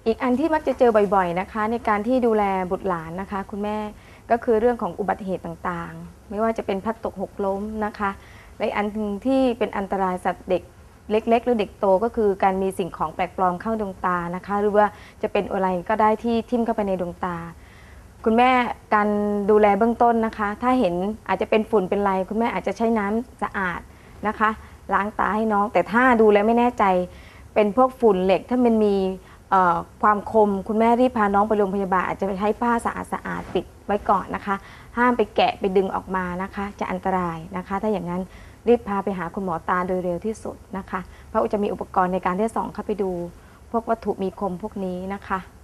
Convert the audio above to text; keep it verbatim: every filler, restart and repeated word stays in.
อีกอันที่มักจะเจอบ่อยๆนะคะในการที่ดูแลบุตรหลานนะคะคุณแม่ก็คือเรื่องของอุบัติเหตุต่างๆไม่ว่าจะเป็นพลัดตกหกล้มนะคะและอันนึงที่เป็นอันตรายสัตว์เด็กเล็กๆหรือเด็กโตก็คือการมีสิ่งของแปลกปลอมเข้าดวงตานะคะหรือว่าจะเป็นอะไรก็ได้ที่ทิ่มเข้าไปในดวงตาคุณแม่การดูแลเบื้องต้นนะคะถ้าเห็นอาจจะเป็นฝุ่นเป็นไรคุณแม่อาจจะใช้น้ำสะอาดนะคะล้างตาให้น้องแต่ถ้าดูแล้วไม่แน่ใจเป็นพวกฝุ่นเหล็กถ้ามันมีความคมคุณแม่รีบพาน้องไปโรงพยาบาลอาจจะไปใช้ผ้าสะอาดสะอาดปิดไว้ก่อนนะคะห้ามไปแกะไปดึงออกมานะคะจะอันตรายนะคะถ้าอย่างนั้นรีบพาไปหาคุณหมอตาโดยเร็วที่สุดนะคะเพราะจะมีอุปกรณ์ในการที่จะส่องเข้าไปดูพวกวัตถุมีคมพวกนี้นะคะ